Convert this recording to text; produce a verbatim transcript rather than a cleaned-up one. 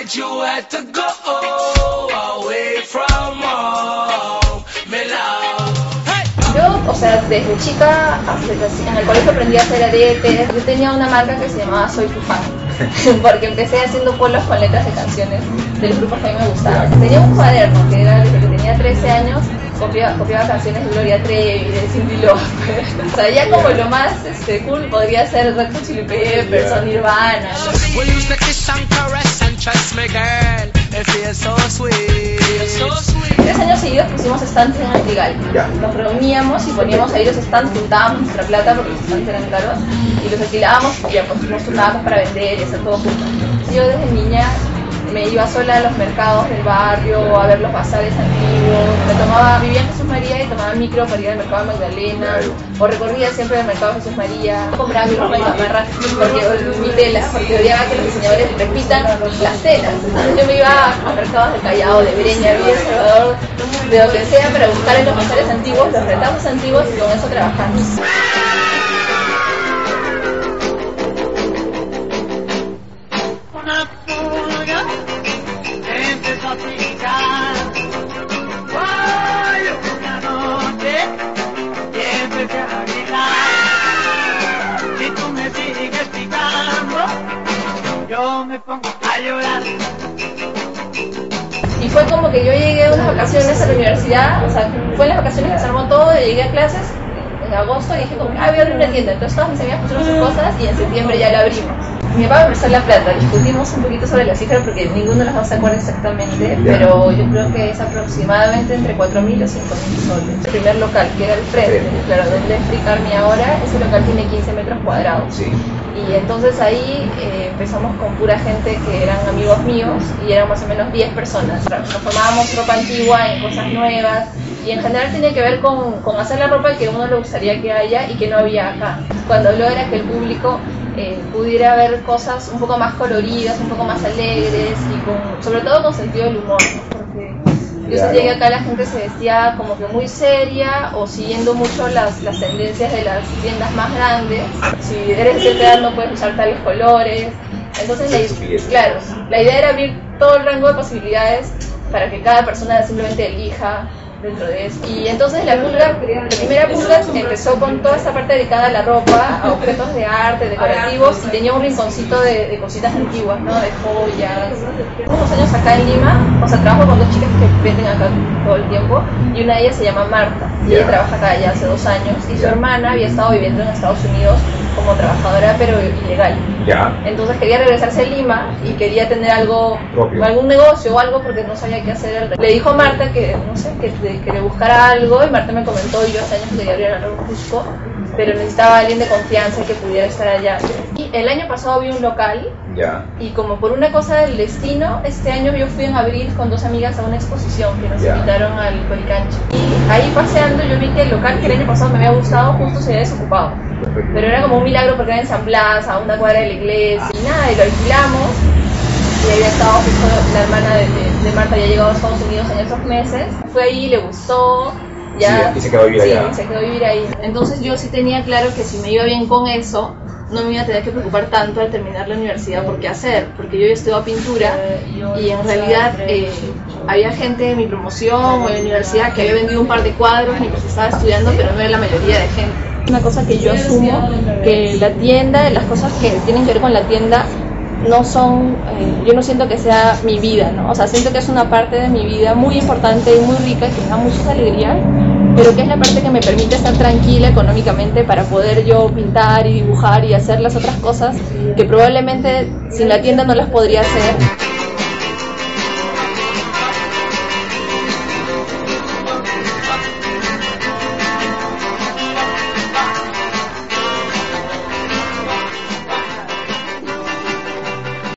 said you had to go away from home, me love. Yo, o sea, desde chica, hasta que en el colegio aprendí a hacer aretes. Yo tenía una marca que se llamaba Soy Tu Fan, porque empecé haciendo polos con letras de canciones de los grupos que a mí me gustaban. Tenía un cuaderno que era desde que tenía trece años, copiaba, copiaba canciones de Gloria Trevi, de Cyndi Lauper. O sea, ya como lo más este, cool podría ser Red Hot Chili Peppers o Nirvana, ¿no? Tres años seguidos pusimos stands en Antigal. Nos reuníamos y poníamos ahí los stands, juntábamos nuestra plata porque los stands eran caros y los alquilábamos y ya, pues, nos turnábamos para vender y hacer todo juntos. Yo desde niña me iba sola a los mercados del barrio, a ver los bazares antiguos, me tomaba, vivía en Jesús María y tomaba micro para ir al mercado de Magdalena, o recorría siempre el mercado de Jesús María, compraba mi ropa en gamarra, porque mi tela, porque odiaba que los diseñadores repitan las telas. Entonces yo me iba a mercados de Callao, de Breña, de El Salvador, de donde sea, para buscar en los bazares antiguos, los retazos antiguos y con eso trabajar. Yo me pongo a llorar. Y fue como que yo llegué unas vacaciones a la universidad, o sea, fue en las vacaciones que se armó todo, y llegué a clases en agosto y dije como, ah, voy a abrir una tienda. Entonces todas mis amigas pusieron sus cosas y en septiembre ya la abrimos. Mi papá me prestó la plata, discutimos un poquito sobre la cifra porque ninguno de los dos se acuerda exactamente, pero yo creo que es aproximadamente entre cuatro mil o cinco mil soles. El primer local, que era el frente, claro, donde es Freak Army ahora, ese local tiene quince metros cuadrados. Sí. Y entonces ahí eh, empezamos con pura gente que eran amigos míos y eran más o menos diez personas. Nos formábamos ropa antigua en cosas nuevas y en general tenía que ver con, con hacer la ropa que uno le gustaría que haya y que no había acá. Cuando habló era que el público eh, pudiera ver cosas un poco más coloridas, un poco más alegres y con, sobre todo con sentido del humor, ¿no? Porque yo sentía que acá la gente se vestía como que muy seria o siguiendo mucho las, las tendencias de las tiendas más grandes. Si eres de cierta edad no puedes usar tales colores. Entonces, la, claro, la idea era abrir todo el rango de posibilidades para que cada persona simplemente elija dentro de eso. Y entonces la pulga, la primera pulga empezó con toda esta parte dedicada a la ropa, a objetos de arte, decorativos, y tenía un rinconcito de, de cositas antiguas, ¿no? De joyas. Unos años acá en Lima, o sea, trabajo con dos chicas que venden acá todo el tiempo, y una de ellas se llama Marta, y ella trabaja acá ya hace dos años, y su hermana había estado viviendo en Estados Unidos como trabajadora, pero ilegal. Ya. Entonces quería regresarse a Lima y quería tener algo, propio, algún negocio o algo, porque no sabía qué hacer. Le dijo a Marta que, no sé, que, que le buscara algo, y Marta me comentó, y yo hace años que quería abrir algo en Cusco, pero necesitaba a alguien de confianza que pudiera estar allá. Y el año pasado vi un local, ya, y como por una cosa del destino, este año yo fui en abril con dos amigas a una exposición que nos ya. invitaron al Coricanchi. Y ahí paseando yo vi que el local que el año pasado me había gustado justo se había desocupado. Pero era como un milagro porque era en San Blas, a una cuadra de la iglesia, y nada, y lo alquilamos. Y había estado justo la hermana de, de, de Marta, había llegado a Estados Unidos en esos meses. Fue ahí, le gustó. Ya, sí, y se quedó a vivir sí, allá. se quedó a vivir ahí. Entonces yo sí tenía claro que si me iba bien con eso, no me iba a tener que preocupar tanto al terminar la universidad por qué hacer, porque yo ya estudiaba pintura y en realidad eh, había gente en mi promoción o en la universidad que había vendido un par de cuadros mientras estaba estudiando, pero no era la mayoría de gente. Una cosa que yo asumo, que la tienda, las cosas que tienen que ver con la tienda, no son, eh, yo no siento que sea mi vida, ¿no? O sea, siento que es una parte de mi vida muy importante y muy rica, que me da mucha alegría, pero que es la parte que me permite estar tranquila económicamente para poder yo pintar y dibujar y hacer las otras cosas que probablemente sin la tienda no las podría hacer.